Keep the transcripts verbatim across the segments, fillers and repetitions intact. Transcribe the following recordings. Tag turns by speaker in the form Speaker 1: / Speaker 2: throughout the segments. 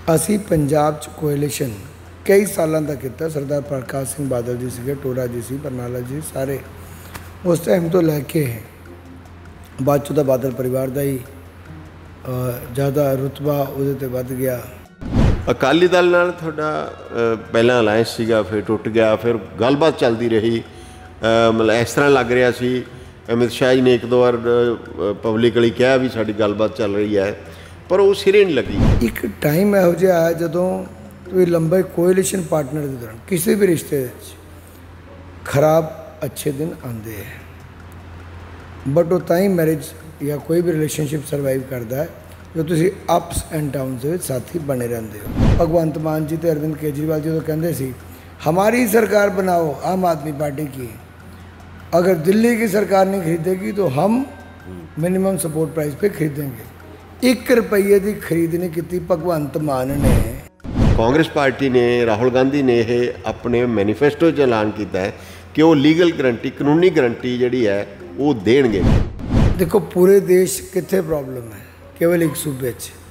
Speaker 1: ਅਸੀਂ ਪੰਜਾਬ 'ਚ ਕੋਐਲੀਸ਼ਨ कई सालों का किया। सरदार प्रकाश सिंह बादल जी से, टोरा जी से, बरनाला जी, सारे उस टाइम तो लैके बाद चो बादल परिवार का ही ज़्यादा रुतबा उहदे वध गया।
Speaker 2: अकाली दल नाल तुहाडा पहला अलायंस सीगा, फिर टुट गया, फिर गलबात चलती रही। मतलब इस तरह लग रहा सी अमित शाह जी ने एक दो बार पब्लिकली कहा भी साडी गलबात चल रही है, पर वो सिरे नहीं लगी।
Speaker 1: एक टाइम इहो जिहा आया जदों कोई लंबे कोएलिशन पार्टनर के दौरान किसी भी रिश्ते खराब अच्छे दिन आते हैं, बट वो ताई मैरिज या कोई भी रिलेशनशिप सर्वाइव करता है जो तुसी अप्स एंड डाउन के साथी बने रहते हो। भगवंत मान जी तो अरविंद केजरीवाल जी तो कहते सी हमारी सरकार बनाओ आम आदमी पार्टी की, अगर दिल्ली की सरकार नहीं खरीदेगी तो हम मिनिमम सपोर्ट प्राइस पे खरीदेंगे। एक रुपये की खरीद नहीं की भगवंत मान ने।
Speaker 2: कांग्रेस पार्टी ने, राहुल गांधी ने यह अपने मैनीफेस्टो च ऐलान किया है कि वो लीगल गारंटी, कानूनी गारंटी जी है वो देंगे।
Speaker 1: देखो पूरे देश कितने प्रॉब्लम है, केवल एक सूबे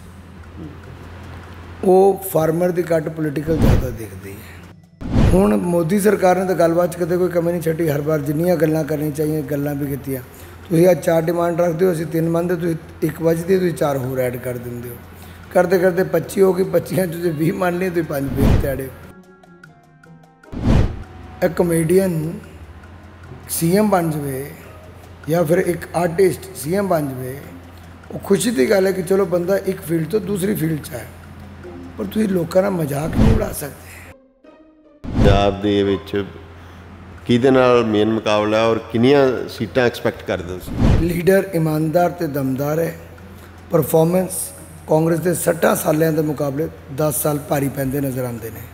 Speaker 1: वो फार्मर की घट पोलीटिकल ज़्यादा दिखती है। हुण मोदी सरकार ने तो गलबात कदे कोई कमी नहीं छड्डी, हर बार जिन्नियां गल्लां करनी चाहिए गल्लां भी कीतियां। तुसीं अज चार डिमांड रखते हो, असीं तीन मंनदे, तुसीं एक वजदी तुसीं चार होर ऐड कर दिंदे हो, करते करते पच्ची हो गई, पच्चियां तुसीं बीह मान ली, तुसीं पंज बीह त्याड़े। एक कॉमेडियन सी एम बन जाए या फिर एक आर्टिस्ट सी एम बन जाए, वो खुशी की गल है कि चलो बंदा एक फील्ड तो दूसरी फील्ड च है, पर तुसीं लोकां दा मजाक नहीं उड़ा सकते।
Speaker 2: पंजाब दे विच किहदे नाल मेन मुकाबला और कितनियां सीटां एक्सपैक्ट करदे हो?
Speaker 1: लीडर ईमानदार ते दमदार है। परफॉर्मेंस कांग्रेस के सट्ठां सालों के मुकाबले दस साल भारी पैंदे नज़र आते हैं।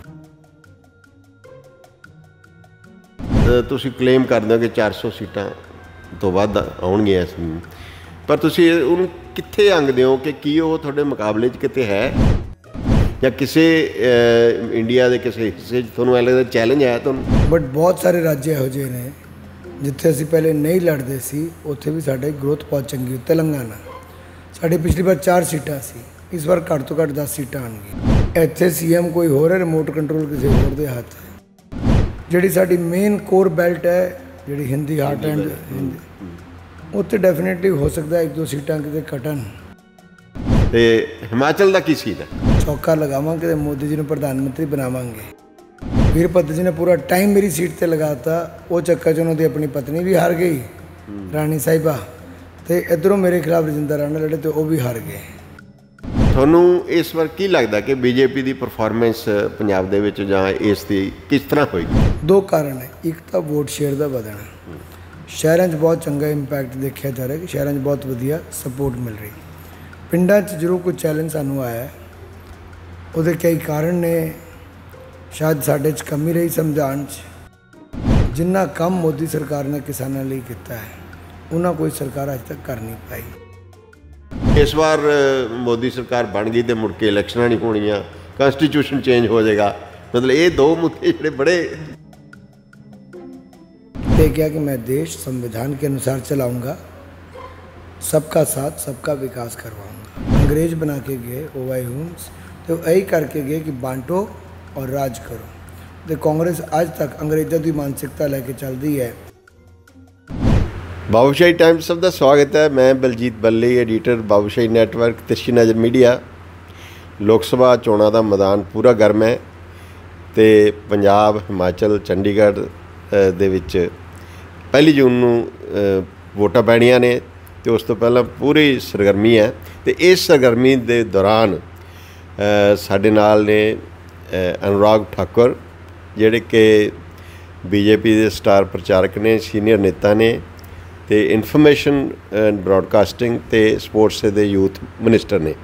Speaker 2: तुसीं क्लेम करदे हो कि चार सौ सीटां तो वध आउणगीआं, पर तुसीं उहनूं कित्थे आंगदे हो कि की वो तुहाडे मुकाबले च किते है या किसी इंडिया के किसी हिस्से तुहानूं ऐ लगदा चैलेंज है तुहानूं?
Speaker 1: बट बहुत सारे राज्य इहो जिहे ने जिथे असीं पहले नहीं लड़ते सी, उत्थे भी साडी ग्रोथ बहुत चंगी। तेलंगाना साढ़े पिछली बार चार सीटां सी, इस बार घट तो घट दस सीटां आउणगीआं। इत्थे सी एम कोई होर है, रिमोट कंट्रोल किसी होर दे हत्थ है। जिहड़ी साडी मेन कोर बैल्ट है, जिहड़ी हिंदी हार्ट एंड हिंदी, उत्थे डेफिनेटली हो सकता है एक दो सीटां किते घटन।
Speaker 2: ते हिमाचल का की सीन है?
Speaker 1: चौका लगावांगे तो मोदी जी ने प्रधानमंत्री बनावांगे। वीरभद्र जी ने पूरा टाइम मेरी सीट पर लगाता, वो चक्कर च उन्होंने अपनी पत्नी भी हार गई राणी साहिबा, तो इधरों मेरे खिलाफ रजिंदर राणा लड़े तो वह भी हार गए।
Speaker 2: थानू इस बार की लगता कि बीजेपी की परफॉर्मेंस पंजाब दे विच जां इस दी किस तरह होएगी? दो कारण है। एक तो वोट शेयर का बढ़ना, शहरों च बहुत चंगा इंपैक्ट देखा जा रहा है कि शहरों च बहुत वधिया सपोर्ट मिल रही। पिंडां च जरूर कोई चैलेंज सानू आया है, उहदे कई कारण ने, शायद साडे च कमी रही समझाण च। जिन्ना काम मोदी सरकार ने किसानों लिए किया है उन्हें कोई सरकार अज तक कर नहीं पाई। इस बार मोदी सरकार बन गई तो मुड़ के इलैक्शन नहीं होनियां, कॉन्स्टिट्यूशन चेंज हो जाएगा, मतलब ये दो मुद्दे जोड़े बड़े।
Speaker 1: ये क्या कि मैं देश संविधान के अनुसार चलाऊँगा, सबका साथ सबका विकास करवाऊँगा। अंग्रेज बना के गए ओवाई हुम्स, तो यही करके गए कि बांटो और राज करो। तो कांग्रेस आज तक अंग्रेज़ों की मानसिकता लैके चलती है।
Speaker 2: बाबूशाही टाइम्स सब का स्वागत है। मैं बलजीत बल्ली, एडिटर बाबूशाही नैटवर्क, तिरछी नज़र मीडिया। लोक सभा चोणां दा मैदान पूरा गर्म है तो पंजाब, हिमाचल, चंडीगढ़ दे विच पहली जून नूं वोटां पैणियां ने, तो उस तो पहला पूरी सरगर्मी है। तो इस सरगर्मी के दौरान साडे नाल ने अनुराग ठाकुर जिहड़े कि बीजेपी के स्टार प्रचारक ने, सीनियर नेता ने, तो इन्फॉर्मेशन एंड ब्रॉडकास्टिंग ते स्पोर्ट्स दे यूथ मिनिस्टर ने।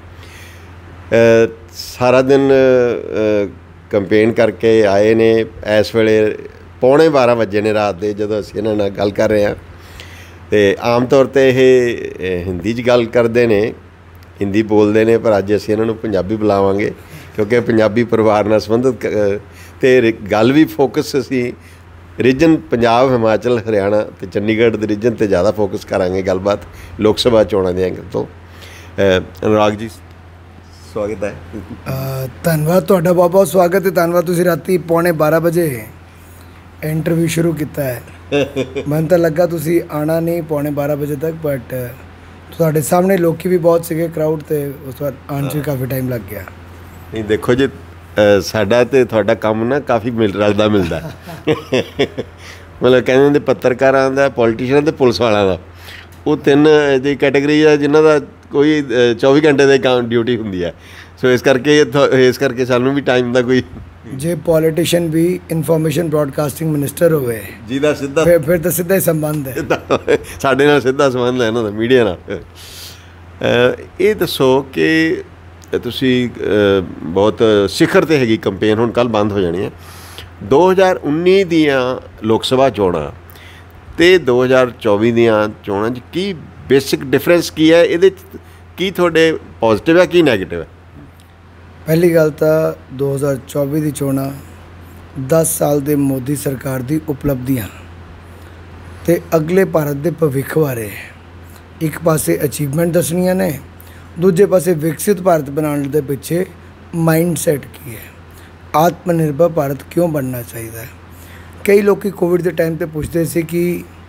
Speaker 2: सारा दिन कंपेन करके आए ने। इस वेले पौने बारह बजे ने रात के जदों असीं इन्हां नाल गल कर रहे हैं। तो आम तौर पर ये हिंदी च गल करते हैं, हिंदी बोलते हैं, पर अज असीं इन्हां नूं पंजाबी बुलावांगे क्योंकि पंजाबी परिवार नाल संबंधित तो गल भी फोकस असीं रीजन पंजाब, हिमाचल, हरियाणा तो चंडीगढ़ के रीजन पर ज़्यादा फोकस करांगे गलबात लोक सभा चोणां दे एंगल तो। अनुराग जी ਸਵਾਗਤ ਹੈ।
Speaker 1: ਅ, ਧੰਨਵਾਦ ਤੁਹਾਡਾ, ਬਹੁਤ ਬਹੁਤ ਸਵਾਗਤ ਹੈ। ਧੰਨਵਾਦ, ਤੁਸੀਂ ਰਾਤੀ ਪੌਣੇ ਬਾਰਾਂ ਵਜੇ ਇੰਟਰਵਿਊ ਸ਼ੁਰੂ ਕੀਤਾ ਹੈ। ਮੈਨੂੰ ਤਾਂ ਲੱਗਾ ਤੁਸੀਂ ਆਉਣਾ ਨਹੀਂ ਪੌਣੇ ਬਾਰਾਂ ਵਜੇ ਤੱਕ, ਬਟ ਤੁਹਾਡੇ ਸਾਹਮਣੇ ਲੋਕੀ ਵੀ ਬਹੁਤ ਸੀਗੇ ਕਰਾਊਡ, ਤੇ ਉਸ ਵਾਰ ਆਉਣ 'ਚ ਵੀ ਕਾਫੀ ਟਾਈਮ ਲੱਗ ਗਿਆ।
Speaker 2: ਨਹੀਂ ਦੇਖੋ ਜੀ, ਅ, ਸਾਡਾ ਤੇ ਤੁਹਾਡਾ ਕੰਮ ਨਾ ਕਾਫੀ ਮਿਲ ਰਲਦਾ ਮਿਲਦਾ ਮਤਲਬ ਕਹਿੰਦੇ ਹੁੰਦੇ ਪੱਤਰਕਾਰਾਂ ਦਾ, ਪੋਲੀਟੀਸ਼ੀਅਨ ਅਤੇ ਪੁਲਿਸ ਵਾਲਿਆਂ ਦਾ, ਉਹ ਤਿੰਨ ਦੀ ਕੈਟਾਗਰੀ ਆ ਜਿਨ੍ਹਾਂ ਦਾ ਕੋਈ ਚੌਵੀ ਘੰਟੇ ਦੇ ਕੰਮ ਡਿਊਟੀ ਹੁੰਦੀ ਹੈ। ਸੋ ਇਸ ਕਰਕੇ ਇਸ ਕਰਕੇ ਸਾਨੂੰ ਵੀ ਟਾਈਮ ਦਾ ਕੋਈ,
Speaker 1: ਜੇ ਪੋਲੀਟੀਸ਼ੀਅਨ ਵੀ ਇਨਫੋਰਮੇਸ਼ਨ ਬ੍ਰੌਡਕਾਸਟਿੰਗ ਮਿਨਿਸਟਰ ਹੋਵੇ
Speaker 2: ਜਿਹਦਾ ਸਿੱਧਾ
Speaker 1: ਫਿਰ ਫਿਰ ਤਾਂ ਸਿੱਧਾ ਹੀ ਸੰਬੰਧ ਹੈ,
Speaker 2: ਸਾਡੇ ਨਾਲ ਸਿੱਧਾ ਸੰਬੰਧ ਹੈ ਇਹਨਾਂ ਦਾ, ਮੀਡੀਆ ਨਾਲ। ਇਹ ਦੱਸੋ ਕਿ ਤੁਸੀਂ ਬਹੁਤ ਸਿਖਰ 'ਤੇ ਹੈਗੀ ਕੰਪੇਨ, ਹੁਣ ਕੱਲ੍ਹ ਬੰਦ ਹੋ ਜਾਣੀ ਹੈ। ਦੋ ਹਜ਼ਾਰ ਉੱਨੀ ਦੀਆਂ ਲੋਕ ਸਭਾ ਚੋਣਾਂ ਅਤੇ ਦੋ ਹਜ਼ਾਰ ਚੌਵੀ ਦੀਆਂ ਚੋਣਾਂ 'ਚ ਕੀ ਬੇਸਿਕ ਡਿਫਰੈਂਸ ਕੀ ਹੈ? ਇਹਦੇ 'ਚ ਕੀ ਤੁਹਾਡੇ ਪੋਜ਼ੀਟਿਵ ਹੈ, ਕੀ ਨੈਗੇਟਿਵ ਹੈ?
Speaker 1: ਪਹਿਲੀ ਗੱਲ ਤਾਂ ਦੋ ਹਜ਼ਾਰ ਚੌਵੀ ਦੀ ਚੋਣਾਂ ਦਸ ਸਾਲ ਦੇ ਮੋਦੀ ਸਰਕਾਰ ਦੀ ਉਪਲਬਧੀਆਂ ਅਤੇ ਅਗਲੇ ਭਾਰਤ ਦੇ ਭਵਿੱਖ ਬਾਰੇ ਇੱਕ ਪਾਸੇ ਅਚੀਵਮੈਂਟ ਦੱਸਣੀਆਂ ਨੇ, ਦੂਜੇ ਪਾਸੇ ਵਿਕਸਿਤ ਭਾਰਤ ਬਣਾਉਣ ਦੇ ਪਿੱਛੇ ਮਾਈਂਡ ਸੈਟ ਕੀ ਹੈ, ਆਤਮ ਨਿਰਭਰ ਭਾਰਤ ਕਿਉਂ ਬਣਨਾ ਚਾਹੀਦਾ ਹੈ। ਕਈ ਲੋਕ ਕੋਵਿਡ ਦੇ ਟਾਈਮ 'ਤੇ ਪੁੱਛਦੇ ਸੀ ਕਿ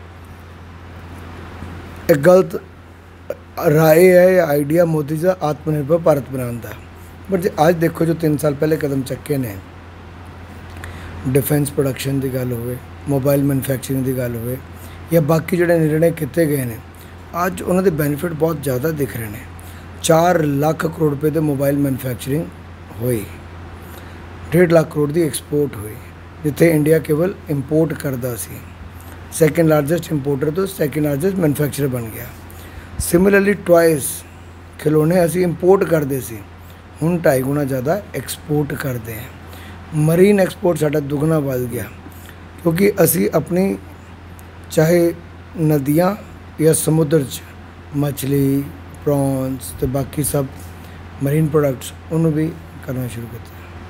Speaker 1: ਇਹ ਗਲਤ ਰਾਏ ਹੈ ਜਾਂ ਆਈਡੀਆ ਮੋਦੀ ਦਾ ਆਤਮ ਨਿਰਭਰ ਭਾਰਤ ਬਣਾਉਣ ਦਾ, ਬਟ ਜੇ ਅੱਜ ਦੇਖੋ ਜੋ ਤਿੰਨ ਸਾਲ ਪਹਿਲੇ ਕਦਮ ਚੱਕੇ ਨੇ, ਡਿਫੈਂਸ ਪ੍ਰੋਡਕਸ਼ਨ ਦੀ ਗੱਲ ਹੋਵੇ, ਮੋਬਾਈਲ ਮੈਨੂਫੈਕਚਰਿੰਗ ਦੀ ਗੱਲ ਹੋਵੇ, ਜਾਂ ਬਾਕੀ ਜਿਹੜੇ ਨਿਰਣੇ ਕੀਤੇ ਗਏ ਨੇ, ਅੱਜ ਉਹਨਾਂ ਦੇ ਬੈਨੀਫਿਟ ਬਹੁਤ ਜ਼ਿਆਦਾ ਦਿਖ ਰਹੇ ਨੇ। ਚਾਰ ਲੱਖ ਕਰੋੜ ਰੁਪਏ ਦੇ ਮੋਬਾਈਲ ਮੈਨੂਫੈਕਚਰਿੰਗ ਹੋਈ, ਡੇਢ ਲੱਖ ਕਰੋੜ ਦੀ ਐਕਸਪੋਰਟ ਹੋਈ, ਜਿੱਥੇ ਇੰਡੀਆ ਕੇਵਲ ਇੰਪੋਰਟ ਕਰਦਾ ਸੀ, ਸੈਕਿੰਡ ਲਾਰਜੈਸਟ ਇੰਪੋਰਟਰ ਤੋਂ ਸੈਕਿੰਡ ਲਾਰਜੈਸਟ ਮੈਨੂਫੈਕਚਰਰ ਬਣ ਗਿਆ। ਸਿਮਿਲਰਲੀ ਟੁਆਇਸ ਖਿਲੌਣੇ ਅਸੀਂ ਇੰਪੋਰਟ ਕਰਦੇ ਸੀ, ਹੁਣ ਢਾਈ ਗੁਣਾ ਜ਼ਿਆਦਾ ਐਕਸਪੋਰਟ ਕਰਦੇ ਹਾਂ। ਮਰੀਨ ਐਕਸਪੋਰਟ ਸਾਡਾ ਦੁੱਗਣਾ ਵੱਧ ਗਿਆ, ਕਿਉਂਕਿ ਅਸੀਂ ਆਪਣੀ ਚਾਹੇ ਨਦੀਆਂ ਜਾਂ ਸਮੁੰਦਰ 'ਚ ਮਛਲੀ, ਪ੍ਰੌਨਸ ਅਤੇ ਬਾਕੀ ਸਭ ਮਰੀਨ ਪ੍ਰੋਡਕਟਸ ਉਹਨੂੰ ਵੀ ਕਰਨਾ ਸ਼ੁਰੂ ਕੀਤਾ।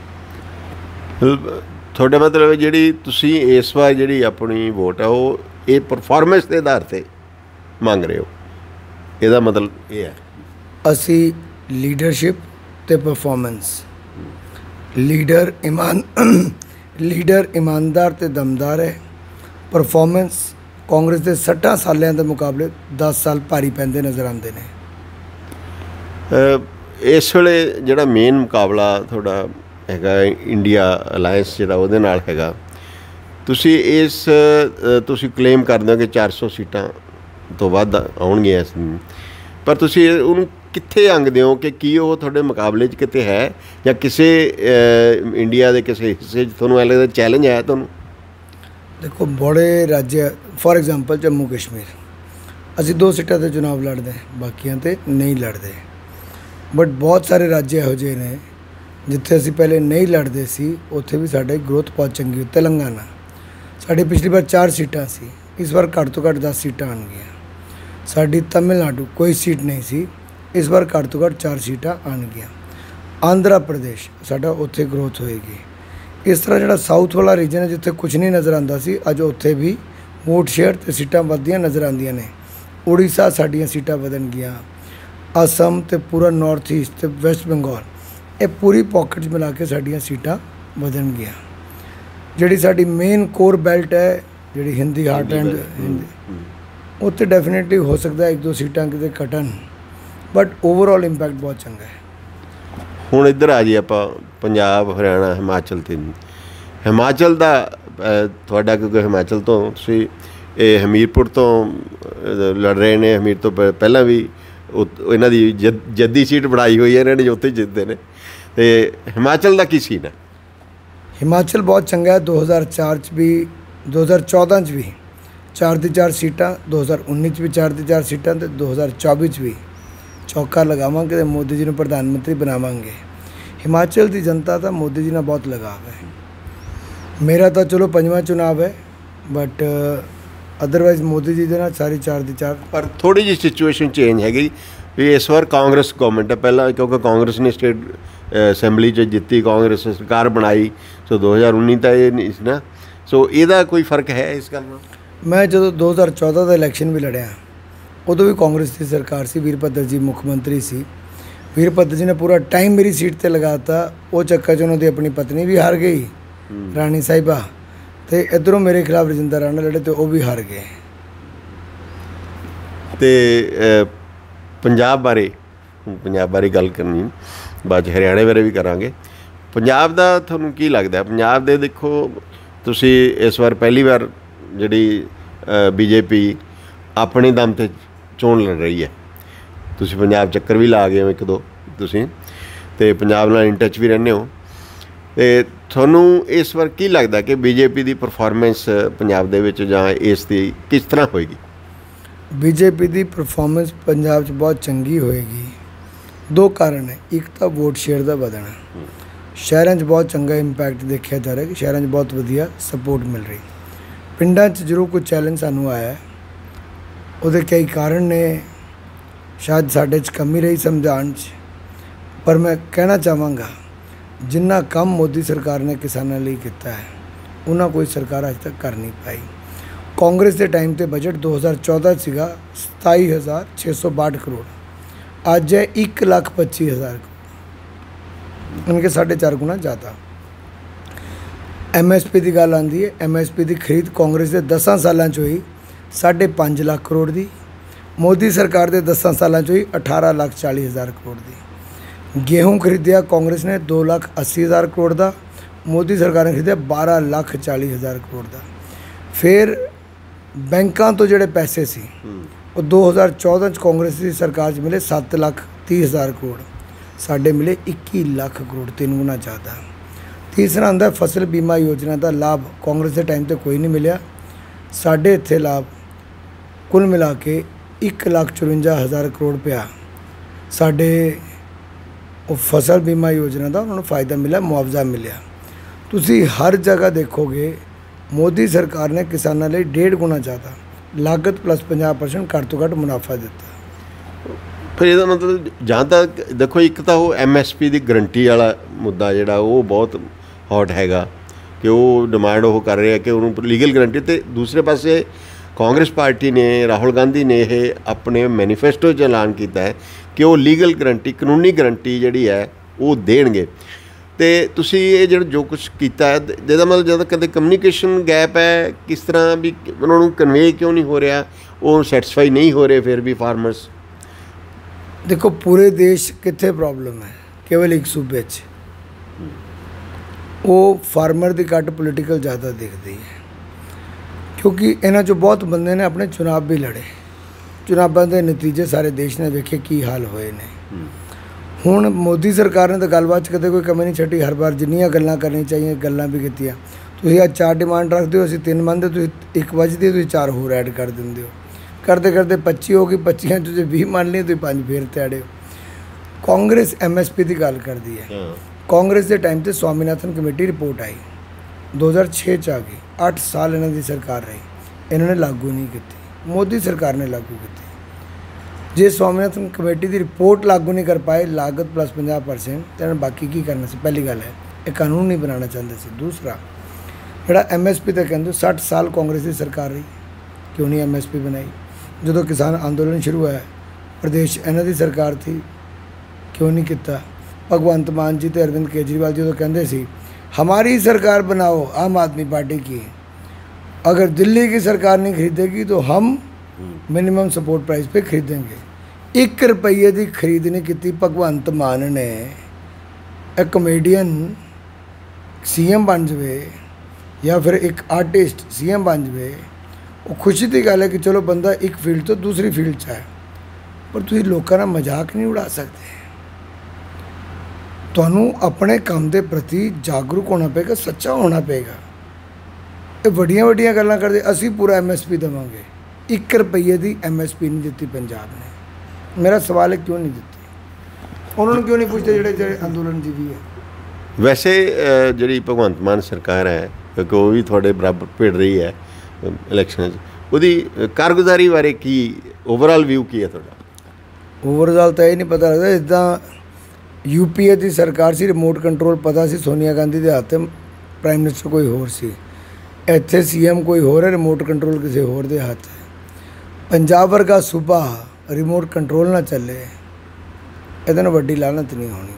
Speaker 2: ਤੁਹਾਡਾ ਮਤਲਬ ਜਿਹੜੀ ਤੁਸੀਂ ਇਸ ਵਾਰ ਜਿਹੜੀ ਆਪਣੀ ਵੋਟ ਹੈ ਉਹ ਇਹ ਪਰਫਾਰਮੈਂਸ ਦੇ ਆਧਾਰ 'ਤੇ ਮੰਗ ਰਹੇ ਹੋ, ਇਹਦਾ ਮਤਲਬ ਇਹ ਹੈ? ਅਸੀਂ
Speaker 1: ਲੀਡਰਸ਼ਿਪ ਅਤੇ ਪਰਫਾਰਮੈਂਸ, ਲੀਡਰ ਇਮਾਨ ਲੀਡਰ ਇਮਾਨਦਾਰ ਅਤੇ ਦਮਦਾਰ ਹੈ। ਪਰਫਾਰਮੈਂਸ ਕਾਂਗਰਸ ਦੇ ਸੱਠਾਂ ਸਾਲਿਆਂ ਦੇ ਮੁਕਾਬਲੇ ਦਸ ਸਾਲ ਭਾਰੀ ਪੈਂਦੇ ਨਜ਼ਰ ਆਉਂਦੇ ਨੇ।
Speaker 2: ਇਸ ਵੇਲੇ ਜਿਹੜਾ ਮੇਨ ਮੁਕਾਬਲਾ ਤੁਹਾਡਾ ਹੈਗਾ ਇੰਡੀਆ ਅਲਾਇੰਸ ਜਿਹੜਾ ਉਹਦੇ ਨਾਲ ਹੈਗਾ, ਤੁਸੀਂ ਇਸ ਤੁਸੀਂ ਕਲੇਮ ਕਰਦੇ ਹੋ ਕਿ ਚਾਰ ਸੌ ਸੀਟਾਂ ਤੋਂ ਵੱਧ ਆਉਣਗੀਆਂ ਇਸ, ਪਰ ਤੁਸੀਂ ਉਹਨੂੰ ਕਿੱਥੇ ਅੰਗਦੇ ਹੋ ਕਿ ਕੀ ਉਹ ਤੁਹਾਡੇ ਮੁਕਾਬਲੇ 'ਚ ਕਿਤੇ ਹੈ, ਜਾਂ ਕਿਸੇ ਇੰਡੀਆ ਦੇ ਕਿਸੇ ਹਿੱਸੇ 'ਚ ਤੁਹਾਨੂੰ ਐਂ ਲੱਗਦਾ ਚੈਲੰਜ ਹੈ ਤੁਹਾਨੂੰ?
Speaker 1: ਦੇਖੋ, ਬੜੇ ਰਾਜ, ਫੋਰ ਐਗਜ਼ਾਮਪਲ ਜੰਮੂ ਕਸ਼ਮੀਰ, ਅਸੀਂ ਦੋ ਸੀਟਾਂ 'ਤੇ ਚੁਣਾਵ ਲੜਦੇ, ਬਾਕੀਆਂ 'ਤੇ ਨਹੀਂ ਲੜਦੇ, ਬਟ ਬਹੁਤ ਸਾਰੇ ਰਾਜ ਇਹੋ ਜਿਹੇ ਨੇ ਜਿੱਥੇ ਅਸੀਂ ਪਹਿਲੇ ਨਹੀਂ ਲੜਦੇ ਸੀ, ਉੱਥੇ ਵੀ ਸਾਡੇ ਗਰੋਥ ਬਹੁਤ ਚੰਗੀ ਹੋਈ। ਤੇਲੰਗਾਨਾ, ਸਾਡੀ ਪਿਛਲੀ ਵਾਰ ਚਾਰ ਸੀਟਾਂ ਸੀ, ਇਸ ਵਾਰ ਘੱਟ ਤੋਂ ਘੱਟ ਦਸ ਸੀਟਾਂ ਆਉਣਗੀਆਂ। ਸਾਡੀ ਤਮਿਲਨਾਡੂ ਕੋਈ ਸੀਟ ਨਹੀਂ ਸੀ, ਇਸ ਵਾਰ ਘੱਟ ਤੋਂ ਘੱਟ ਚਾਰ ਸੀਟਾਂ ਆਉਣਗੀਆਂ। ਆਂਧਰਾ ਪ੍ਰਦੇਸ਼, ਸਾਡਾ ਉੱਥੇ ਗਰੋਥ ਹੋਏਗੀ। ਇਸ ਤਰ੍ਹਾਂ ਜਿਹੜਾ ਸਾਊਥ ਵਾਲਾ ਰੀਜਨ ਹੈ ਜਿੱਥੇ ਕੁਝ ਨਹੀਂ ਨਜ਼ਰ ਆਉਂਦਾ ਸੀ, ਅੱਜ ਉੱਥੇ ਵੀ ਵੋਟ ਸ਼ੇਅਰ ਅਤੇ ਸੀਟਾਂ ਵੱਧਦੀਆਂ ਨਜ਼ਰ ਆਉਂਦੀਆਂ ਨੇ। ਉੜੀਸਾ ਸਾਡੀਆਂ ਸੀਟਾਂ ਵਧਣਗੀਆਂ, ਅਸਮ ਅਤੇ ਪੂਰਾ ਨਾਰਥ ਈਸਟ ਅਤੇ ਵੈਸਟ ਬੰਗਾਲ, ਇਹ ਪੂਰੀ ਪੋਕਟ 'ਚ ਮਿਲਾ ਕੇ ਸਾਡੀਆਂ ਸੀਟਾਂ ਵਧਣਗੀਆਂ। ਜਿਹੜੀ ਸਾਡੀ ਮੇਨ ਕੋਰ ਬੈਲਟ ਹੈ, ਜਿਹੜੀ ਹਿੰਦੀ ਹਾਰਟ ਐਂਡ ਹਿੰਦੀ, ਉੱਥੇ ਡੈਫੀਨੇਟਲੀ ਹੋ ਸਕਦਾ ਇੱਕ ਦੋ ਸੀਟਾਂ ਕਿਤੇ ਘਟਣ, ਬਟ ਓਵਰਆਲ ਇੰਪੈਕਟ ਬਹੁਤ ਚੰਗਾ ਹੈ।
Speaker 2: ਹੁਣ ਇੱਧਰ ਆ ਜੀ ਆਪਾਂ ਪੰਜਾਬ, ਹਰਿਆਣਾ, ਹਿਮਾਚਲ 'ਤੇ। ਹਿਮਾਚਲ ਦਾ ਤੁਹਾਡਾ, ਕਿਉਂਕਿ ਹਿਮਾਚਲ ਤੋਂ ਤੁਸੀਂ ਇਹ ਹਮੀਰਪੁਰ ਤੋਂ ਲੜ ਰਹੇ ਨੇ, ਹਮੀਰ ਤੋਂ ਪਹਿਲਾਂ ਵੀ ਇਹਨਾਂ ਦੀ ਜਦ ਜੱਦੀ ਸੀਟ ਬਣਾਈ ਹੋਈ ਹੈ, ਇਹਨਾਂ ਨੇ ਉੱਥੇ ਜਿੱਤਦੇ ਨੇ, ਅਤੇ ਹਿਮਾਚਲ ਦਾ ਕੀ ਸੀਨ ਹੈ?
Speaker 1: ਹਿਮਾਚਲ ਬਹੁਤ ਚੰਗਾ ਹੈ। ਦੋ ਹਜ਼ਾਰ ਚਾਰ 'ਚ ਵੀ, ਦੋ ਹਜ਼ਾਰ ਚੌਦਾਂ 'ਚ ਵੀ ਚਾਰ ਦੀ ਚਾਰ ਸੀਟਾਂ, ਦੋ ਹਜ਼ਾਰ ਉੱਨੀ 'ਚ ਵੀ ਚਾਰ ਦੀ ਚਾਰ ਸੀਟਾਂ, ਅਤੇ ਦੋ ਹਜ਼ਾਰ ਚੌਵੀ 'ਚ ਵੀ ਚੌਕਾ ਲਗਾਵਾਂਗੇ ਅਤੇ ਮੋਦੀ ਜੀ ਨੂੰ ਪ੍ਰਧਾਨ ਮੰਤਰੀ ਬਣਾਵਾਂਗੇ। ਹਿਮਾਚਲ ਦੀ ਜਨਤਾ ਦਾ ਮੋਦੀ ਜੀ ਨਾਲ ਬਹੁਤ ਲਗਾਵ ਹੈ। ਮੇਰਾ ਤਾਂ ਚਲੋ ਪੰਜਵਾਂ ਚੁਣਾਵ ਹੈ, ਬਟ ਅਦਰਵਾਈਜ਼ ਮੋਦੀ ਜੀ ਦੇ ਨਾਲ ਸਾਰੀ ਚਾਰ ਦੀ ਚਾਰ।
Speaker 2: ਪਰ ਥੋੜ੍ਹੀ ਜਿਹੀ ਸਿਚੁਏਸ਼ਨ ਚੇਂਜ ਹੈਗੀ ਵੀ ਇਸ ਵਾਰ ਕਾਂਗਰਸ ਗੌਰਮੈਂਟ ਹੈ। ਪਹਿਲਾਂ ਕਿਉਂਕਿ ਕਾਂਗਰਸ ਨੇ ਸਟੇਟ ਅਸੈਂਬਲੀ 'ਚ ਜਿੱਤੀ, ਕਾਂਗਰਸ ਸਰਕਾਰ ਬਣਾਈ, ਸੋ ਦੋ ਹਜ਼ਾਰ ਉੱਨੀ ਤਾਂ ਇਹ ਨਹੀਂ ਸੀ ਨਾ, ਸੋ ਇਹਦਾ ਕੋਈ ਫਰਕ ਹੈ ਇਸ ਗੱਲ ਨਾਲ?
Speaker 1: ਮੈਂ ਜਦੋਂ ਦੋ ਹਜ਼ਾਰ ਚੌਦਾਂ ਦਾ ਇਲੈਕਸ਼ਨ ਵੀ ਲੜਿਆ, ਉਦੋਂ ਵੀ ਕਾਂਗਰਸ ਦੀ ਸਰਕਾਰ ਸੀ, ਵੀਰਭੱਦਰ ਜੀ ਮੁੱਖ ਮੰਤਰੀ ਸੀ। वीरभद्र जी ने पूरा टाइम मेरी सीट ते लगाता, वो चक्कर च उन्होंने अपनी पत्नी भी हार गई रानी साहिबा, तो इधरों मेरे खिलाफ रजिंदर राणा लड़े तो वो भी हार गए।
Speaker 2: तो पंजाब बारे पंजाब बारे गल करनी, बाद च हरियाणे बारे भी करांगे। पंजाब दा तुहानूं की लगदा? पंजाब दे देखो तुसी इस बार पहली बार जिहड़ी बीजेपी अपने दम ते चोण लड़ रही है, तुसी पंजाब चक्कर भी ला गए हो एक दो तुसी, ते पंजाब नाल इन टच भी रहंदे हो, ते तुहानूं इस बार की लगदा कि बीजेपी दी परफॉर्मेंस पंजाब दे विच जां इस दी किस तरह होएगी?
Speaker 1: बीजेपी की परफॉर्मेंस पंजाब च बहुत चंगी होएगी। दो कारण है, एक तो वोट शेयर का बढ़ना, शहरों च बहुत चंगा इंपैक्ट देखा जा रहा है कि शहरों च बहुत वधिया सपोर्ट मिल रही। पिंडां च जरूर कोई चैलेंज सानू आया है, उहदे कई कारण ने, शायद साडे च कमी रही समझाण च, पर मैं कहना चाहांगा जिन्ना काम मोदी सरकार ने किसानों लिए किया है उन्ना कोई सरकार अज तक कर नहीं पाई। कांग्रेस के टाइम ते बजट दो हज़ार चौदह सीगा सताई हज़ार छे सौ बाहठ करोड़, अज है एक लाख पच्ची हज़ार करोड़, उनके साढ़े चार गुना ज़्यादा। एम एस पी की गल आती है, एम एस पी की खरीद कांग्रेस के दसा सालों च हुई साढ़े पाँच लाख करोड़ की, मोदी सरकार के दसा सालों च हुई अठारह लाख चाली हज़ार करोड़ की। गेहूँ खरीदिया कांग्रेस ने दो लाख अस्सी हज़ार करोड़ का, मोदी सरकार ने खरीदिया बारह लाख चाली हज़ार करोड़ का। फिर बैंकों तो जोड़े पैसे सी वो दो हज़ार चौदह च कांग्रेस की सरकार च मिले सत्त लाख तीह हज़ार करोड़, साढ़े मिले इक्की लाख करोड़, तीन गुना ज़्यादा। तीसरा आंदा फसल बीमा योजना का लाभ कांग्रेस के टाइम तो कोई नहीं मिलिया, साढ़े इत्थे लाभ कुल मिला के एक लाख चुरंजा हज़ार करोड़ पिया साढ़े फसल बीमा योजना का उन्होंने फ़ायदा मिला, मुआवजा मिलिया। तुसी हर जगह देखोगे मोदी सरकार ने किसानों लिए डेढ़ गुना ज़्यादा लागत प्लस पचास परसेंट घट तो घट मुनाफा दिता।
Speaker 2: फिर ਇਹਦਾ मतलब जहाँ तक देखो, एक तो वो एम एस पी की गरंटी वाला मुद्दा जोड़ा वो बहुत हॉट हैगा कि वो डिमांड वो कर रहे हैं कि उन्होंने लीगल गरंटी, तो दूसरे पासे कांग्रेस पार्टी ने राहुल गांधी ने ये अपने मैनीफेस्टो च ऐलान किया है कि वो लीगल गरंटी कानूनी गरंटी जी है वो देणगे। तो तुसी ये जो जो कुछ किया है जिहदा मतलब जद कदे कम्यूनीकेशन गैप है, किस तरह भी उन्होंने कन्वे क्यों नहीं हो रहा, वो सैटिस्फाई नहीं हो रहे फिर भी फार्मर्स?
Speaker 1: देखो पूरे देश कितने प्रॉब्लम है, केवल एक सूबे च वो फार्मर की घट पोलिटिकल ज़्यादा दिखती है, क्योंकि इन्हों चो बहुत बंदे ने अपने चुनाव भी लड़े, चुनावों के नतीजे सारे देश ने वेखे की हाल होए ने। हुण मोदी सरकार ने तो गलबात कदे कोई कमी नहीं छड्डी, हर बार जिन्नियां गल्लां करनी चाहिए गल्लां भी कीतियां। तुसीं अज चार डिमांड रखते हो, असीं तीन मंनदे, तुसीं एक वजदी तुसीं चार होर ऐड कर दिंदे हो, करते करते पच्ची हो गई, पच्चियां तुसीं बीह मान ली, तुसीं पंज फेर त्याड़े हो। कांग्रेस एम एस पी की गल करती है, कांग्रेस के टाइम से स्वामीनाथन कमेटी रिपोर्ट आई दो हज़ार छे च आ गई, अठ साल इन्हों की सरकार रही, इन्होंने लागू नहीं की, मोदी सरकार ने लागू की। जे स्वामीनाथन कमेटी की रिपोर्ट लागू नहीं कर पाए लागत प्लस पचास परसेंट, तो इन्होंने बाकी की करना सी? पहली गल है ये कानून नहीं बनाना चाहते थे। दूसरा जोड़ा एम एस पी तो कहते सठ साल कांग्रेस की सरकार रही, क्यों नहीं एम एस पी बनाई? जो किसान आंदोलन शुरू होया प्रदेश इन्हों की सरकार थी, क्यों नहीं किया? भगवंत मान जी तो अरविंद केजरीवाल जी तो कहते सी हमारी सरकार बनाओ आम आदमी पार्टी की, अगर दिल्ली की सरकार नहीं खरीदेगी तो हम मिनिमम सपोर्ट प्राइस पे खरीदेंगे। एक रुपये की खरीद नहीं की भगवंत मान ने। एक कॉमेडियन सी एम बन जाए या फिर एक आर्टिस्ट सी एम बन जाए, वो खुशी की गल है कि चलो बंदा एक फील्ड तो दूसरी फील्ड च है, पर तुम लोगों का मजाक नहीं उड़ा सकते। तुहानू अपने काम के प्रति जागरूक होना पेगा, सच्चा होना पेगा। ये वड्डियां वड्डियां गल्लां करदे असीं पूरा एम एस पी देवांगे, एक रुपये की एम एस पी नहीं दी पंजाब ने। मेरा सवाल है क्यों नहीं दी? उन्होंने क्यों नहीं पूछते जो जो अंदोलन जीवी है?
Speaker 2: वैसे जी भगवंत मान सरकार है, क्योंकि वो भी थोड़े बराबर भिड़ रही है इलैक्शन, उसकी कारगुजारी बारे की ओवरऑल व्यू की है थोड़ा?
Speaker 1: ओवरऑल तो ये नहीं पता लगता, जिदा यूपीए की सरकार सी, रिमोट कंट्रोल पता सी सोनिया गांधी के हाथ, प्राइम मिनिस्टर कोई होर सी, इत्थे सी एम कोई होर है, रिमोट कंट्रोल किसी होर दे हाथ है। पंजाब वर्गा सूबा रिमोट कंट्रोल ना चले ਇਹਦੇ ਨਾਲ ਵੱਡੀ ਲਾਹਨਤ ਨਹੀਂ ਹੋਣੀ।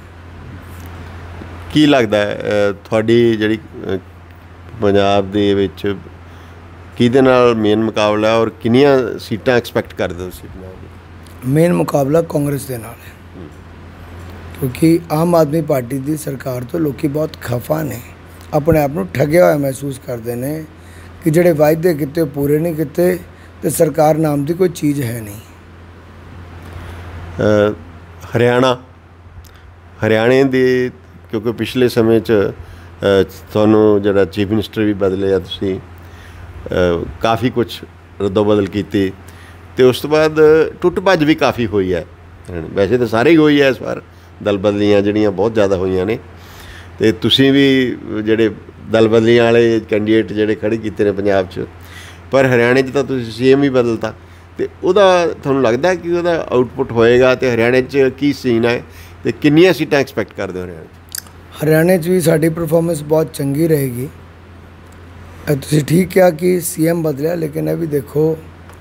Speaker 2: ਕੀ ਲੱਗਦਾ ਹੈ ਤੁਹਾਡੀ ਜਿਹੜੀ ਅ, ਪੰਜਾਬ ਦੇ ਵਿੱਚ ਕਿਹਦੇ ਨਾਲ ਮੇਨ ਮੁਕਾਬਲਾ ਔਰ ਕਿੰਨੀਆਂ ਸੀਟਾਂ ਐਕਸਪੈਕਟ ਕਰਦੇ ਹੋ ਤੁਸੀਂ ਪੰਜਾਬ ਦੀ?
Speaker 1: ਮੇਨ ਮੁਕਾਬਲਾ ਕਾਂਗਰਸ ਦੇ ਨਾਲ ਹੈ, ਕਿਉਂਕਿ ਆਮ ਆਦਮੀ ਪਾਰਟੀ ਦੀ ਸਰਕਾਰ ਤੋਂ ਲੋਕੀ ਬਹੁਤ ਖਫਾ ਨੇ, ਆਪਣੇ ਆਪ ਨੂੰ ਠੱਗਿਆ ਹੋਇਆ ਮਹਿਸੂਸ ਕਰਦੇ ਨੇ ਕਿ ਜਿਹੜੇ ਵਾਅਦੇ ਕੀਤੇ ਉਹ ਪੂਰੇ ਨਹੀਂ ਕੀਤੇ ਤੇ ਸਰਕਾਰ ਨਾਮ ਦੀ ਕੋਈ ਚੀਜ਼ ਹੈ ਨਹੀਂ।
Speaker 2: ਅ, ਹਰਿਆਣਾ ਹਰਿਆਣੇ ਦੇ ਕਿਉਂਕਿ ਪਿਛਲੇ ਸਮੇਂ 'ਚ ਅ, ਤੁਹਾਨੂੰ ਜਿਹੜਾ ਚੀਫ ਮਿਨਿਸਟਰ ਵੀ ਬਦਲਿਆ, ਤੁਸੀਂ ਅ, ਕਾਫੀ ਕੁਛ ਰੱਦੋ ਬਦਲ ਕੀਤੀ ਅਤੇ ਉਸ ਤੋਂ ਬਾਅਦ ਟੁੱਟ ਭੱਜ ਵੀ ਕਾਫੀ ਹੋਈ ਹੈ। ਵੈਸੇ ਤਾਂ ਸਾਰੇ ਹੀ ਹੋਈ ਹੈ, ਇਸ ਵਾਰ ਦਲ ਬਦਲੀਆਂ ਜਿਹੜੀਆਂ ਬਹੁਤ ਜ਼ਿਆਦਾ ਹੋਈਆਂ ਨੇ, ਅਤੇ ਤੁਸੀਂ ਵੀ ਜਿਹੜੇ ਦਲ ਬਦਲੀਆਂ ਵਾਲੇ ਕੈਂਡੀਡੇਟ ਜਿਹੜੇ ਖੜੇ ਕੀਤੇ ਨੇ ਪੰਜਾਬ 'ਚ, ਪਰ ਹਰਿਆਣੇ 'ਚ ਤਾਂ ਤੁਸੀਂ ਸੀ ਐਮ ਹੀ ਬਦਲਤਾ, ਅਤੇ ਉਹਦਾ ਤੁਹਾਨੂੰ ਲੱਗਦਾ ਕਿ ਉਹਦਾ ਆਊਟਪੁੱਟ ਹੋਏਗਾ? ਅਤੇ ਹਰਿਆਣੇ 'ਚ ਕੀ ਸੀਨ ਹੈ ਅਤੇ ਕਿੰਨੀਆਂ ਸੀਟਾਂ ਐਕਸਪੈਕਟ ਕਰਦੇ ਹੋ ਹਰਿਆਣੇ 'ਚ?
Speaker 1: ਹਰਿਆਣੇ 'ਚ ਵੀ ਸਾਡੀ ਪਰਫਾਰਮੈਂਸ ਬਹੁਤ ਚੰਗੀ ਰਹੇਗੀ। ਇਹ ਤੁਸੀਂ ਠੀਕ ਕਿਹਾ ਕਿ ਸੀ ਐਮ ਬਦਲਿਆ, ਲੇਕਿਨ ਇਹ ਵੀ ਦੇਖੋ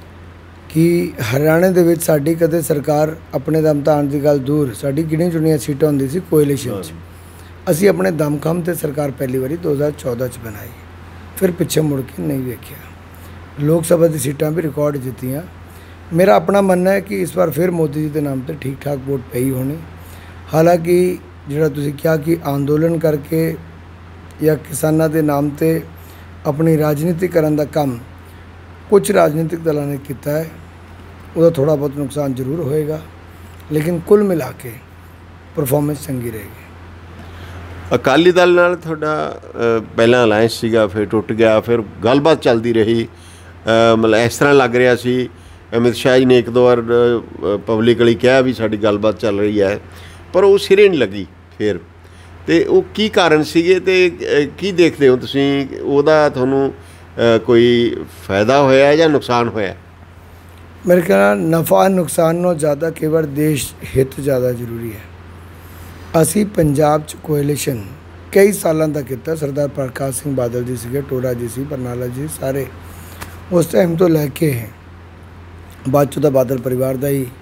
Speaker 1: ਕਿ ਹਰਿਆਣੇ ਦੇ ਵਿੱਚ ਸਾਡੀ ਕਦੇ ਸਰਕਾਰ ਆਪਣੇ ਦਮ ਤਾਂ ਆਉਣ ਦੀ ਗੱਲ ਦੂਰ, ਸਾਡੀ ਗਿਣੀਆਂ ਚੁਣੀਆਂ ਸੀਟਾਂ ਹੁੰਦੀ ਸੀ ਕੋਏਲੀਸ਼ਨ 'ਚ। ਅਸੀਂ ਆਪਣੇ ਦਮਖਮ 'ਤੇ ਸਰਕਾਰ ਪਹਿਲੀ ਵਾਰੀ ਦੋ ਹਜ਼ਾਰ ਚੌਦਾਂ 'ਚ ਬਣਾਈ, ਫਿਰ ਪਿੱਛੇ ਮੁੜ ਕੇ ਨਹੀਂ ਵੇਖਿਆ। ਲੋਕ ਸਭਾ ਦੀ ਸੀਟਾਂ ਵੀ ਰਿਕਾਰਡ ਜਿੱਤੀਆਂ। ਮੇਰਾ ਆਪਣਾ ਮੰਨਣਾ ਹੈ ਕਿ ਇਸ ਵਾਰ ਫਿਰ ਮੋਦੀ ਜੀ ਦੇ ਨਾਮ 'ਤੇ ਠੀਕ ਠਾਕ ਵੋਟ ਪਈ ਹੋਣੀ। ਹਾਲਾਂਕਿ ਜਿਹੜਾ ਤੁਸੀਂ ਕਿਹਾ ਕਿ ਅੰਦੋਲਨ ਕਰਕੇ ਜਾਂ ਕਿਸਾਨਾਂ ਦੇ ਨਾਮ 'ਤੇ ਆਪਣੀ ਰਾਜਨੀਤੀ ਕਰਨ ਦਾ ਕੰਮ ਕੁਝ ਰਾਜਨੀਤਿਕ ਦਲਾਂ ਨੇ ਕੀਤਾ ਹੈ, ਉਹਦਾ ਥੋੜ੍ਹਾ ਬਹੁਤ ਨੁਕਸਾਨ ਜ਼ਰੂਰ ਹੋਏਗਾ, ਲੇਕਿਨ ਕੁੱਲ ਮਿਲਾ ਕੇ ਪਰਫਾਰਮੈਂਸ ਚੰਗੀ ਰਹੇਗੀ।
Speaker 2: ਅਕਾਲੀ ਦਲ ਨਾਲ ਤੁਹਾਡਾ ਅ, ਪਹਿਲਾਂ ਅਲਾਇੰਸ ਸੀਗਾ, ਫਿਰ ਟੁੱਟ ਗਿਆ, ਫਿਰ ਗੱਲਬਾਤ ਚੱਲਦੀ ਰਹੀ, ਅ, ਮਤਲਬ ਇਸ ਤਰ੍ਹਾਂ ਲੱਗ ਰਿਹਾ ਸੀ। ਅਮਿਤ ਸ਼ਾਹ ਜੀ ਨੇ ਇੱਕ ਦੋ ਵਾਰ ਪਬਲਿਕਲੀ ਕਿਹਾ ਵੀ ਸਾਡੀ ਗੱਲਬਾਤ ਚੱਲ ਰਹੀ ਹੈ, ਪਰ ਉਹ ਸਿਰੇ ਨਹੀਂ ਲੱਗੀ ਫਿਰ। ਅਤੇ ਉਹ ਕੀ ਕਾਰਨ ਸੀਗੇ ਅਤੇ ਕੀ ਦੇਖਦੇ ਹੋ ਤੁਸੀਂ, ਉਹਦਾ ਤੁਹਾਨੂੰ ਅ, ਕੋਈ ਫਾਇਦਾ ਹੋਇਆ ਜਾਂ ਨੁਕਸਾਨ ਹੋਇਆ?
Speaker 1: ਮੇਰੇ ਖਿਆਲ ਨਾਲ ਨਫਾ ਨੁਕਸਾਨ ਨਾਲੋਂ ਜ਼ਿਆਦਾ ਕੇਵਲ ਦੇਸ਼ ਹਿੱਤ ਜ਼ਿਆਦਾ ਜ਼ਰੂਰੀ ਹੈ। ਅਸੀਂ ਪੰਜਾਬ 'ਚ ਕੋਏਲੀਸ਼ਨ ਕਈ ਸਾਲਾਂ ਦਾ ਕੀਤਾ। ਸਰਦਾਰ ਪ੍ਰਕਾਸ਼ ਸਿੰਘ ਬਾਦਲ ਜੀ ਸੀਗੇ, ਟੋੜਾ ਜੀ ਸੀ, ਬਰਨਾਲਾ ਜੀ, ਸਾਰੇ ਉਸ ਟਾਈਮ ਤੋਂ ਲੈ ਕੇ ਬਾਅਦ 'ਚ ਤਾਂ ਬਾਦਲ ਪਰਿਵਾਰ ਦਾ ਹੀ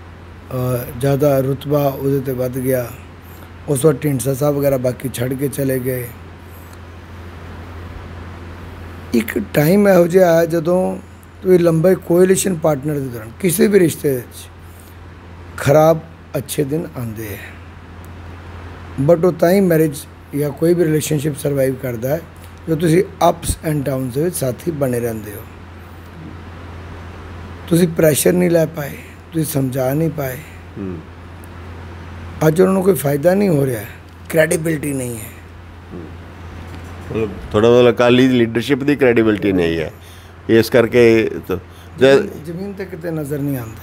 Speaker 1: ਜ਼ਿਆਦਾ ਰੁਤਬਾ ਉਹਦੇ 'ਤੇ ਵੱਧ ਗਿਆ। ਉਸ ਵਕਤ ਢੀਂਡਸਾ ਸਾਹਿਬ ਵਗੈਰਾ ਬਾਕੀ ਛੱਡ ਕੇ ਚਲੇ ਗਏ। ਇੱਕ ਟਾਈਮ ਇਹੋ ਜਿਹਾ ਆਇਆ ਜਦੋਂ ਤੁਸੀਂ ਲੰਬੇ ਕੋਏਲੀਸ਼ਨ ਪਾਰਟਨਰ ਦੇ ਦੌਰਾਨ ਕਿਸੇ ਵੀ ਰਿਸ਼ਤੇ ਵਿੱਚ ਖਰਾਬ ਅੱਛੇ ਦਿਨ ਆਉਂਦੇ ਹੈ, ਬਟ ਉਹ ਤਾਂ ਹੀ ਮੈਰਿਜ ਜਾਂ ਕੋਈ ਵੀ ਰਿਲੇਸ਼ਨਸ਼ਿਪ ਸਰਵਾਈਵ ਕਰਦਾ ਹੈ ਜੋ ਤੁਸੀਂ ਅਪਸ ਐਂਡ ਡਾਊਨਸ ਦੇ ਵਿੱਚ ਸਾਥੀ ਬਣੇ ਰਹਿੰਦੇ ਹੋ। ਤੁਸੀਂ ਪ੍ਰੈਸ਼ਰ ਨਹੀਂ ਲੈ ਪਾਏ, ਤੁਸੀਂ ਸਮਝਾ ਨਹੀਂ ਪਾਏ, ਅੱਜ ਉਹਨਾਂ ਨੂੰ ਕੋਈ ਫਾਇਦਾ ਨਹੀਂ ਹੋ ਰਿਹਾ, ਕ੍ਰੈਡੀਬਿਲਿਟੀ ਨਹੀਂ ਹੈ।
Speaker 2: ਮਤਲਬ ਥੋੜ੍ਹਾ ਮਤਲਬ ਅਕਾਲੀ ਲੀਡਰਸ਼ਿਪ ਦੀ ਕ੍ਰੈਡੀਬਿਲਿਟੀ ਨਹੀਂ ਹੈ, ਇਸ ਕਰਕੇ
Speaker 1: ਜ਼ਮੀਨ 'ਤੇ ਕਿਤੇ ਨਜ਼ਰ ਨਹੀਂ ਆਉਂਦਾ।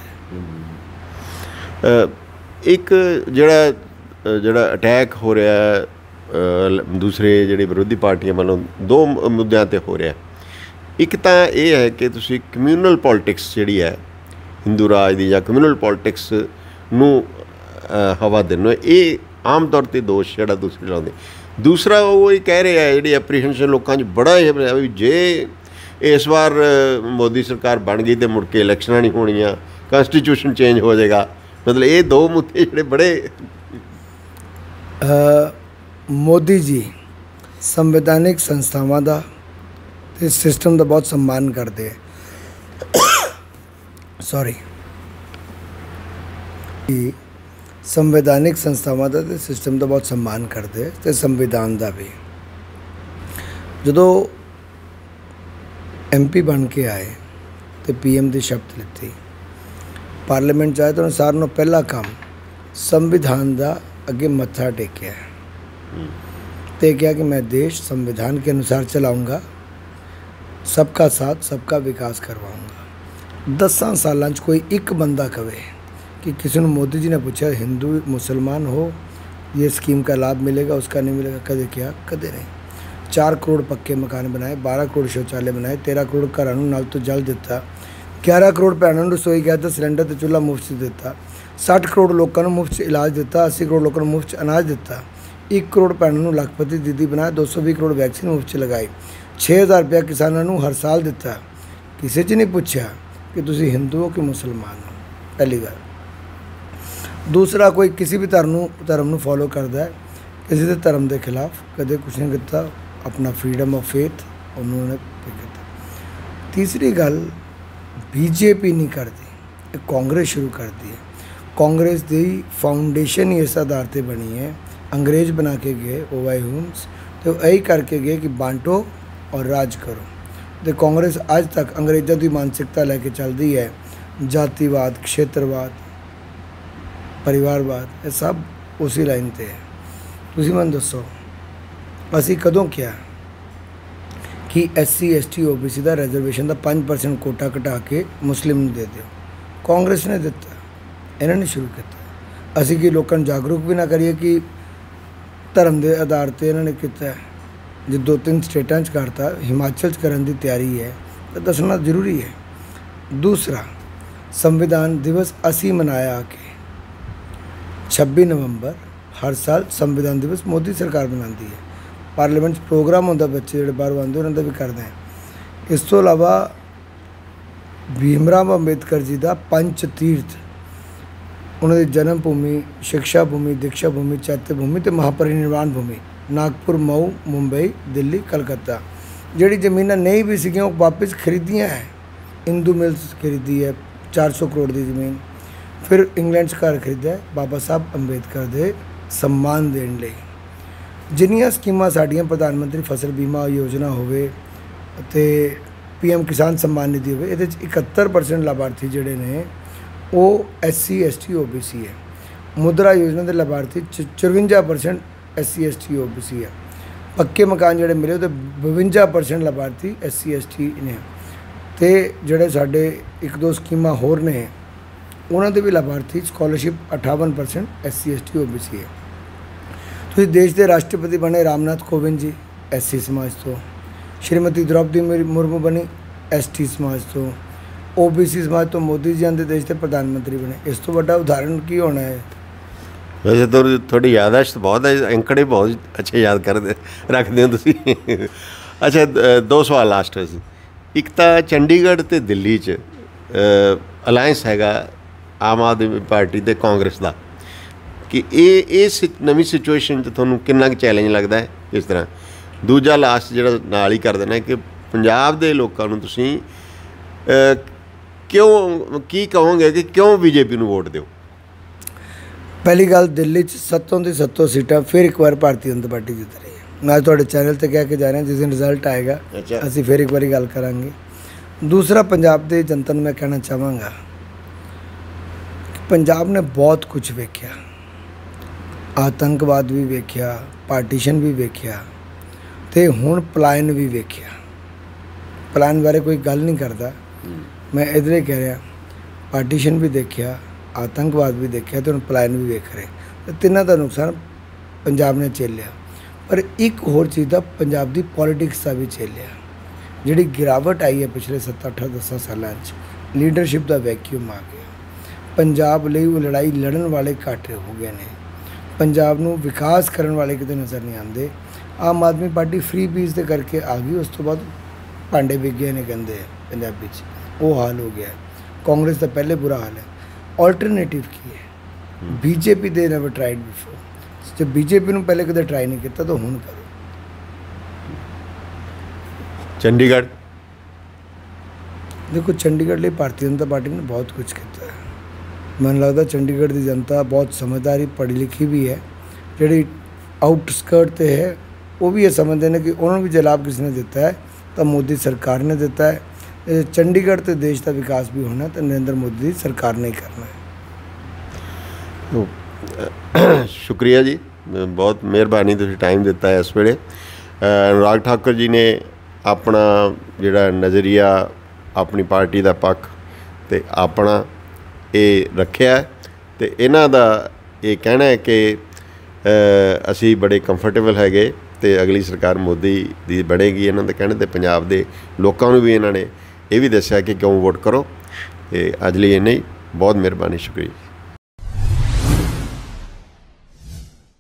Speaker 2: ਇੱਕ ਜਿਹੜਾ ਜਿਹੜਾ ਅਟੈਕ ਹੋ ਰਿਹਾ ਦੂਸਰੇ ਜਿਹੜੇ ਵਿਰੋਧੀ ਪਾਰਟੀਆਂ ਵੱਲੋਂ, ਦੋ ਮੁੱਦਿਆਂ 'ਤੇ ਹੋ ਰਿਹਾ। ਇੱਕ ਤਾਂ ਇਹ ਹੈ ਕਿ ਤੁਸੀਂ ਕਮਿਊਨਲ ਪੋਲੀਟਿਕਸ ਜਿਹੜੀ ਹੈ ਹਿੰਦੂ ਰਾਜ ਦੀ ਜਾਂ ਕਮਿਊਨਲ ਪੋਲੀਟਿਕਸ ਨੂੰ ਹਵਾ ਦਿੰਦੇ ਹੋ, ਇਹ ਆਮ ਤੌਰ 'ਤੇ ਦੋਸ਼ ਜਿਹੜਾ ਦੂਸਰੇ ਲਾਉਂਦੇ। ਦੂਸਰਾ ਉਹ ਇਹ ਕਹਿ ਰਿਹਾ ਜਿਹੜੀ ਐਪਰੀਹੈਂਸ਼ਨ ਲੋਕਾਂ 'ਚ ਬੜਾ ਇਹ ਵੀ ਜੇ ਇਸ ਵਾਰ ਮੋਦੀ ਸਰਕਾਰ ਬਣ ਗਈ ਤਾਂ ਮੁੜ ਕੇ ਇਲੈਕਸ਼ਨਾਂ ਨਹੀਂ ਹੋਣੀਆਂ, ਕਨਸਟੀਟਿਊਸ਼ਨ ਚੇਂਜ ਹੋ ਜਾਏਗਾ। ਮਤਲਬ ਇਹ ਦੋ ਮੁੱਦੇ ਜਿਹੜੇ ਬੜੇ
Speaker 1: ਮੋਦੀ ਜੀ ਸੰਵਿਧਾਨਿਕ ਸੰਸਥਾਵਾਂ ਦਾ ਅਤੇ ਸਿਸਟਮ ਦਾ ਬਹੁਤ ਸਨਮਾਨ ਕਰਦੇ ਹੈ। ਸੌਰੀ ਸੰਵਿਧਾਨਿਕ ਸੰਸਥਾਵਾਂ ਦਾ ਅਤੇ ਸਿਸਟਮ ਦਾ ਬਹੁਤ ਸਨਮਾਨ ਕਰਦੇ ਹੈ ਅਤੇ ਸੰਵਿਧਾਨ ਦਾ ਵੀ। ਜਦੋਂ ਐਮ ਪੀ ਬਣ ਕੇ ਆਏ ਅਤੇ ਪੀ ਐਮ ਦੀ ਸ਼ਪਥ ਲਿੱਤੀ, ਪਾਰਲੀਮੈਂਟ 'ਚ ਆਏ ਤਾਂ ਸਾਰਿਆਂ ਨੂੰ ਪਹਿਲਾ ਕੰਮ ਸੰਵਿਧਾਨ ਦਾ ਅੱਗੇ ਮੱਥਾ ਟੇਕਿਆ ਅਤੇ ਕਿਹਾ ਕਿ ਮੈਂ ਦੇਸ਼ ਸੰਵਿधान के अनुसार चलाऊँगा, सबका साथ सबका विकास करवाऊँगा। दसां सालां 'ਚ ਕੋਈ ਇੱਕ ਬੰਦਾ ਕਵੇ कि किसी ने मोदी जी ने पूछा हिंदू मुसलमान हो ये स्कीम का लाभ मिलेगा उसका नहीं मिलेगा, कदे क्या कदे नहीं। चार करोड़ पक्के मकान बनाए, बारह करोड़ शौचालय बनाए, तेरह करोड़ घरां नूं नाल तो जल दिता, ग्यारह करोड़ भैणां नूं रसोई गैस दा सिलेंडर ते चुल्हा मुफ्त दिता, सठ करोड़ लोगों को मुफ्त इलाज दिता, अस्सी करोड़ लोगों को मुफ्त अनाज दिता, एक करोड़ भैणां नूं लखपति दीदी बनाया, दो सौ भी करोड़ वैक्सीन मुफ्त लगाई, छे हज़ार रुपया किसानों नूं हर साल दिता। किसी च नहीं पूछा कि तुसीं हिंदू हो कि मुसलमान हो। पहली गल दूसरा कोई किसी भी धर्म धर्म ਨੂੰ फॉलो करता है, किसी के धर्म के खिलाफ कदे कुछ नहीं किया, अपना फ्रीडम ऑफ फेथ उन्होंने किया। तीसरी गल बीजेपी नहीं करती, ये कांग्रेस शुरू करती है। कांग्रेस की फाउंडेशन ही इस आधार पर बनी है, अंग्रेज बना के गए ओवाई हुम्स, तो यही करके गए कि बांटो और राज करो। तो कांग्रेस आज तक अंग्रेज़ों की मानसिकता लैके चलती है, जातिवाद, क्षेत्रवाद, परिवारवाद, ये सब उसी लाइन पर है। तुसीं मैनूं दसो असीं कदों किया कि S C S T O B C का रिजर्वेशन का पाँच परसेंट कोटा घटा के मुस्लिम नूं दे दिओ? कांग्रेस ने दिता, इन्होंने शुरू किया। असीं कि लोगों जागरूक भी ना करिए कि धर्म के आधार पर इन्होंने किया। जो दो तीन स्टेटां च करता, हिमाचल च करन दी तैयारी है, तो दसना जरूरी है। दूसरा, संविधान दिवस असी मनाया कि छब्बी नवंबर हर साल संविधान दिवस मोदी सरकार मनाती है। पार्लीमेंट प्रोग्राम होंदा, बच्चे जो बाहरों आते उन्होंने भी करते हैं। इस तो इलावा भीमराव अंबेडकर जी का पंच तीर्थ, उन्होंने जन्म भूमि, शिक्षा भूमि, दीक्षा भूमि, चैत्य भूमि तो महापरिनिर्वाण भूमि, नागपुर, मऊ, मुंबई, दिल्ली, कलकत्ता। जिहड़ी जमीनां नहीं भी सीगियां वो वापस खरीदियां है। इंदू मिल्स खरीदी है चार सौ करोड़ की जमीन। फिर इंग्लैंड घर खरीदा है बाबा साहब अंबेडकर के सम्मान देने लई। जिन्नियां स्कीमां साडियां प्रधानमंत्री फसल बीमा योजना होवे ते पी एम किसान सम्मान निधि होवे, इहदे च इकहत्तर परसेंट लाभार्थी जिहड़े ने वो S C S T O B C है। मुद्रा योजना के लाभार्थी चुरवंजा percent S C S T O B C है। पक्के मकान जिहड़े मिले तो बवंजा परसेंट लाभार्थी एस सी एस टी ने। तो जिहड़े साडे एक दो स्कीमां होर ने उन्होंने दे भी लाभार्थी स्कॉलरशिप अठावन percent S C S T O B C है। तो देश के राष्ट्रपति बने रामनाथ कोविंद जी एस सी समाज तो, श्रीमती द्रौपदी मुर्मू बनी एस टी समाज तो, ओ बी सी समाज तो मोदी जी आंदे देश के प्रधानमंत्री बने। इस तो बड़ा उदाहरण की होना है?
Speaker 2: वैसे तो थोड़ी याददाश्त बहुत है, अंकड़े बहुत अच्छे याद कर दे रखते हो तुसी। अच्छा, दो सवाल लास्ट है। एक तो चंडीगढ़ तो दिल्ली च अलायंस हैगा आम आदमी पार्टी ते कांग्रेस का, कि ये इस नवीं सिचुएशन तुहानूं कितना चैलेंज लगता है? इस तरह दूजा लास्ट जिहड़ा नाल ही कर देना कि पंजाब दे लोकां नूं तुसीं क्यों की कहोगे कि क्यों बीजेपी नूं वोट दिओ?
Speaker 1: पहली गल, दिल्ली च सत्तों की सत्तों सीटां फिर एक बार भारतीय जनता पार्टी जित रही है। मैं तुहाडे चैनल ते कह के जा रहा जिस दिन रिजल्ट आएगा असीं फिर एक बारी गल करांगे। दूसरा, पंजाब दे जनता नूं मैं कहना चाहांगा पंजाब ने बहुत कुछ वेख्या, आतंकवाद भी वेख्या, पार्टीशन भी वेख्या, तो हुण पलायन भी वेख्या। पलायन बारे कोई गल नहीं करता, मैं इधर ही कह रहा। पार्टीशन भी देखिया, आतंकवाद भी देखिया, तो हुण पलायन भी वेख रहे। तो तिन्हां दा नुकसान पंजाब ने झेलिया। पर एक होर चीज़ का पंजाब की पॉलिटिक्स का भी झेलिया। जिहड़ी गिरावट आई है पिछले सत्त अठ दस सालों च, लीडरशिप का वैक्यूम आ गया। पंजाब लई वो लड़ाई लड़न वाले घट हो गए ने, पंजाब नूं विकास करन वाले किते नज़र नहीं आते। आम आदमी पार्टी फ्री बीज दे करके आ गई, उस तो बाद भांडे विक गए ने कहते हैं पंजाबी च, वो हाल हो गया। कांग्रेस का पहले बुरा हाल है। ऑल्टरनेटिव की है? बीजेपी दे नेवर ट्राइड बिफोर। जब बीजेपी नूं पहले कदे ट्राई नहीं किया तो हुण करो।
Speaker 2: चंडीगढ़
Speaker 1: देखो, चंडीगढ़ लिए भारतीय जनता पार्टी ने बहुत कुछ किया है। मैनूं लगदा चंडीगढ़ की जनता बहुत समझदारी, पढ़ी लिखी भी है। जिहड़ी आउटस्कर्ट ते है वो भी ये समझते हैं कि उन्होंने भी जो लाभ किसने दिता है तो मोदी सरकार ने दिता है। चंडीगढ़ तो देश का विकास भी होना तो नरेंद्र मोदी सरकार ने ही करना
Speaker 2: है। शुक्रिया जी, बहुत मेहरबानी, तुसीं टाइम दिता है इस वेले। अनुराग ठाकुर जी ने अपना जिहड़ा नज़रिया, अपनी पार्टी का पक्ष ते अपना ये रखिया, तो इन्हां दा ये कहना है कि असी बड़े कंफर्टेबल हैगे तो अगली सरकार मोदी दी बनेगी। इन्हां दे कहने ते पंजाब दे लोकां नूं भी इन्हां ने ये भी दस्सिया कि क्यों वोट करो। तो अज लई इन्ना ही, बहुत मेहरबानी, शुक्रिया।